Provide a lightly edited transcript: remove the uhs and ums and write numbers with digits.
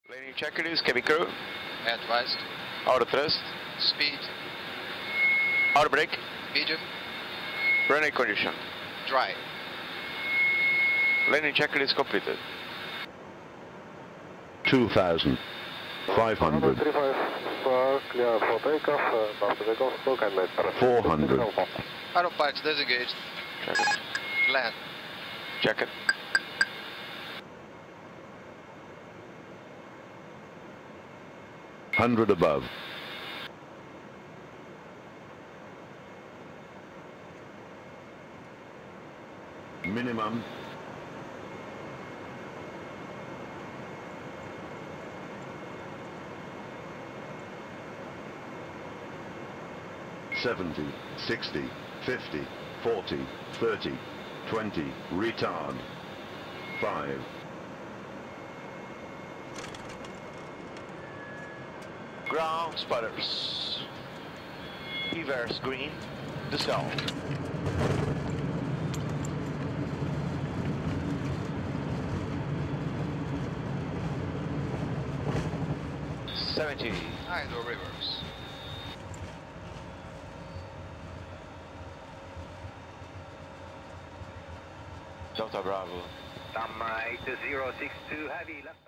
Landing checklist, cabin crew. Advised. Auto thrust. Speed. Auto brake. Medium. Runway condition. Dry. Landing checklist completed. 2,500. clear for takeoff. After takeoff, slow and net. 400. Autopilot disengaged. Check it. Land. Check it. Hundred above. Minimum. $70, $60, $50, $40, $30, $20, retard. 5. Ground spotters. Reverse green. The zone. Idle reverse. Delta Bravo. Some 8062 heavy left.